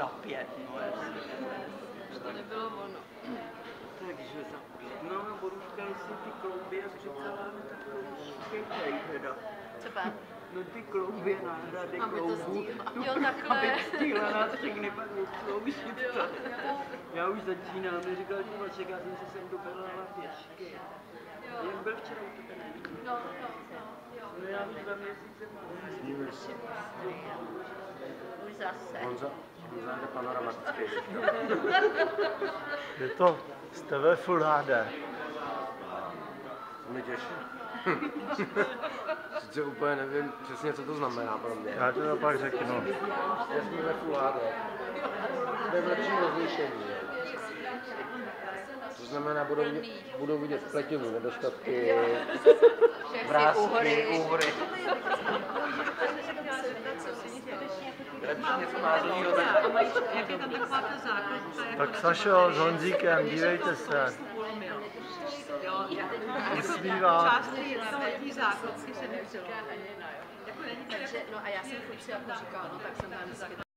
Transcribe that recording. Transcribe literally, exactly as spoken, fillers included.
za pět, no jasně. To nebylo ono. Takže za pět. No a Boruška, jestli ty klouby, jak říkala, tak klouby teda. Co pak? No ty klouby, náhrady Aby to kloubů. stíhla. No, Jo, takhle. aby stíhla nás všechny pak odsloužit. Já už začínám, neříkal jsem Vašek, já jsem se sem dopadala pěšky. Jak byl včera utopený? No, no, jo. No já už dva měsíce mám. Už zase. Honza, Honza je panoramatický. Je to z T V Full H D. To mě těší. Sice úplně nevím přesně, co to znamená pro mě. Já to pak řeknu. Já jsme ve Full H D. To je v lepším rozlišení. To znamená, budou vidět, budou vidět pletinu, nedostatky, vrásky, úhry. Lepší něco mázlýho, tak... Jak je tam taková ta základka? Tak Sašo, s Honzíkem, dívejte se. Usmívá. Část té letní základky se nepřilo. Takže, no a já jsem furt si jako říkala, no tak jsem tam vždycky